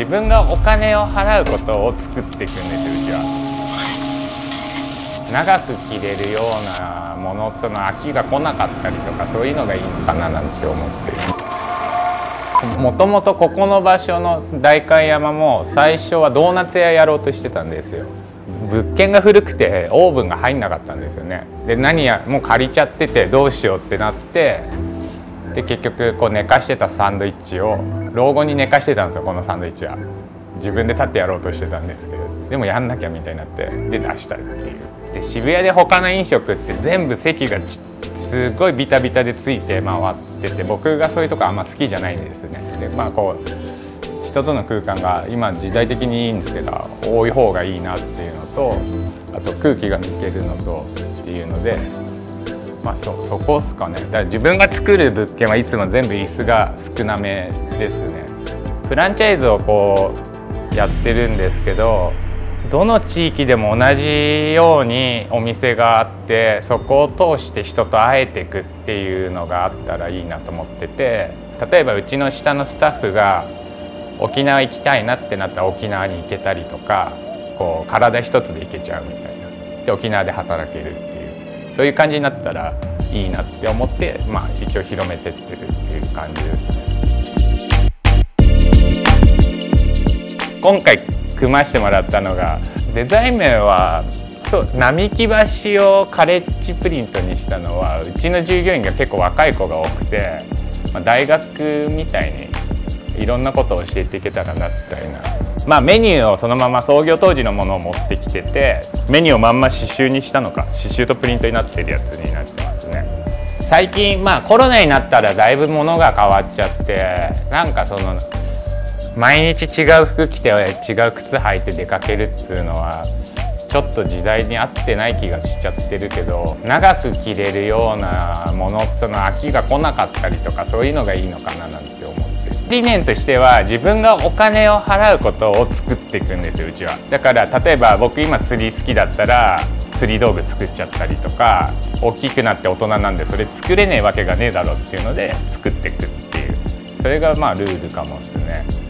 自分がお金を払うことを作っていくんですよ、うちは。長く着れるようなもの、その飽きが来なかったりとか、そういうのがいいのかななんて思ってる。もともとここの場所の代官山も最初はドーナツ屋やろうとしてたんですよ。物件が古くてオーブンが入んなかったんですよね。でもう借りちゃっててどうしようってなって、で結局こう寝かしてたサンドイッチを老後に寝かしてたんですよ。このサンドイッチは自分で立ってやろうとしてたんですけど、でもやんなきゃみたいになってで出したっていう。で渋谷で他の飲食って全部席がすごいビタビタでついて回ってて、僕がそういうとこあんま好きじゃないんですね。でこう人との空間が今時代的にいいんですけど多い方がいいなっていうのと、あと空気が抜けるのとっていうので、そこですかね。だから自分が作る物件はいつも全部椅子が少なめですね。フランチャイズをこうやってるんですけど、どの地域でも同じようにお店があって、そこを通して人と会えていくっていうのがあったらいいなと思ってて、例えばうちの下のスタッフが沖縄行きたいなってなったら沖縄に行けたりとか、こう体一つで行けちゃうみたいな。で沖縄で働けるっていう、そういう感じになったらいいなって思って、一応広めてってるっていう感じですね。今回組ましてもらったのが、デザイン面は並木橋をカレッジプリントにしたのは、うちの従業員が結構若い子が多くて、大学みたいにいろんなことを教えていけたらなみたいな。メニューをそのまま創業当時のものを持ってきてて、メニューをまんま刺繍にしたのか、刺繍とプリントになってるやつになってますね。最近コロナになったらだいぶ物が変わっちゃって、毎日違う服着て違う靴履いて出かけるっていうのはちょっと時代に合ってない気がしちゃってるけど、長く着れるようなもの、その飽きが来なかったりとか、そういうのがいいのかななんて思って。理念としては自分がお金を払うことを作っていくんですよ、うちは。だから例えば僕今釣り好きだったら釣り道具作っちゃったりとか、大きくなって大人なんでそれ作れねえわけがねえだろっていうので作っていくっていう、それがルールかもですね。